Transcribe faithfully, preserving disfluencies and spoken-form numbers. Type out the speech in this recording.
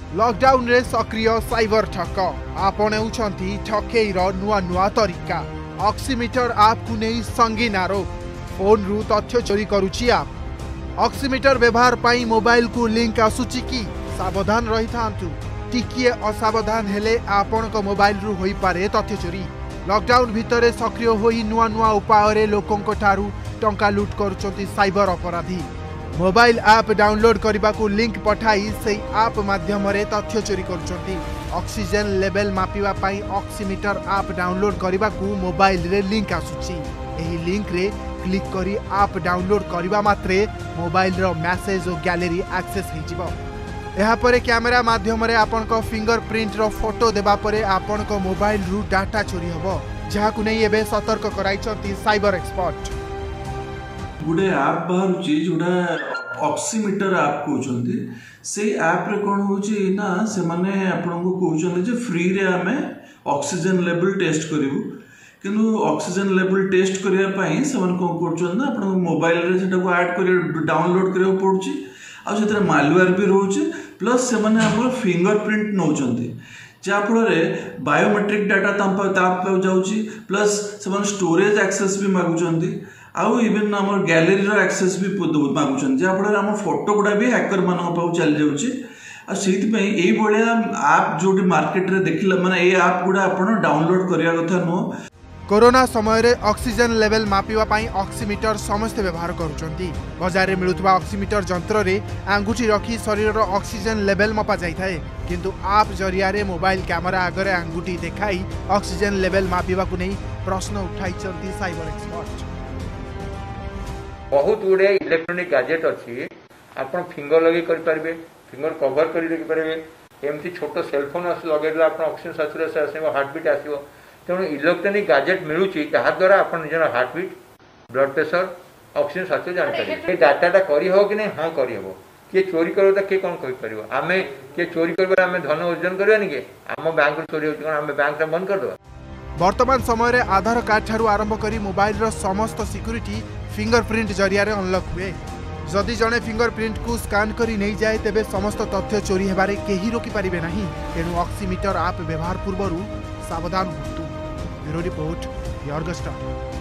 Lockdown रे सक्रिय cyber ठक आपणौछंती ठकेईर नुआ नुआ तरीका। ऑक्सीमीटर ऐप को नहीं संगीन आरोप। फोन रु तथ्य चोरी करुची ऐप। ऑक्सीमीटर व्यवहार पाई मोबाइल को लिंक आसुची कि सावधान रही थांतु। टिकिए असावधान हेले आपण को मोबाइल रु होई पारे तथ्य चोरी। लॉकडाउन भितरे सक्रिय होई नुआ नुआ उपाय रे लोकंक ठारू टंका लूट करुचंती साइबर अपराधी। मोबाइल ऐप डाउनलोड करने को लिंक पठाई से ऐप माध्यम तथ्य चोरी करुचंती। ऑक्सीजन लेवल मापिबा पाई ऑक्सीमीटर ऐप डाउनलोड करने को मोबाइल रे लिंक आसुची। एही लिंक रे क्लिक करी ऐप डाउनलोड करने मात्रे मोबाइल रो मैसेज और गैलरी एक्सेस हो जिवो। एहा परे कैमेरा माध्यम रे आपन को फिंगरप्रिंट रो फोटो देबा परे आपन को मोबाइल रु डाटा चोरी हबो, जहा को नहीं एबे सतर्क कराइचंती साइबर एक्सपर्ट। गुडे ऐप बाहर चीज जोड़ा ऑक्सीमीटर ऐप कहउचंती से ऐप रे कोन होची ना से माने आपन को कहउचंती जे फ्री रे हमें ऑक्सीजन लेवल टेस्ट करिवु, किंतु ऑक्सीजन लेवल टेस्ट करिया पई से मन को करचन ना आपन मोबाइल रे सेटा को ऐड करिया डाउनलोड करिया पड़ची। आ सेतरे मालवेयर भी रहउची, प्लस से माने हमर फिंगरप्रिंट नउचंती, जा फଳରେ बायोमेट्रिक डाटा ताप ताप जाउची, प्लस से मन स्टोरेज एक्सेस भी मागुचंती। आउ इवन आम गैलेरी रो एक्सेस भी मागुचन, जहाँ फल आम फोटो गुड़ा भी हैकर मान पाक चली जाऊँगी। से आप जो मार्केट रे देखला माने ये ऐप गुड़ा आपन डाउनलोड करिया कथा नुह। कोरोना समय रे ऑक्सीजन लेवल मापिबा पाई ऑक्सीमीटर समस्त व्यवहार करुचंती। बाजार रे मिलुथबा ऑक्सीमीटर यंत्र रे आंगुठी रखी शरीर रो ऑक्सीजन लेवल मपा जाय थाए, किंतु ऐप जरिया रे मोबाइल कैमरा आगरे आंगुठी देखाई ऑक्सीजन लेवल मापिबा को नहीं प्रश्न उठाइचंती साइबर एक्सपर्ट। बहुत गुड़े इलेक्ट्रोनिक गैजेट अच्छी, आपन फिंगर लगे कर पारे, फिंगर कवर कर रखी पारे। एमती छोट सेलफोन आस लगे आप ऑक्सीजन सैचुरेशन आसो, हार्टबीट आसो। तेणु इलेक्ट्रोनिक गैजेट मिलूँ जहाद्वारा आप निजर heartbeat, blood pressure, oxygen saturation जानपारे। ये डाटाटा करहब कि नहीं? हाँ करहब। किए चोरी कर किए कौन कहीपर? आम किए चोरी कर आम धन अर्जन करवानी कि आम बैंक चोरी हो आम बैंक बंद करदे। वर्तमान समय रे आधार कार्ड ठारू आरंभ करी मोबाइल रो समस्त सिक्यूरिटी फिंगरप्रिंट जरिया रे अनलॉक हुए। जदि जड़े फिंगरप्रिंट को स्कान करी नहीं जाए तेबे समस्त तथ्य चोरी हेबारे केही रोकी पारिबे नाही। तेणु ऑक्सीमीटर ऐप व्यवहार पूर्व सावधान हुंतु। Bureau report, the Argus star.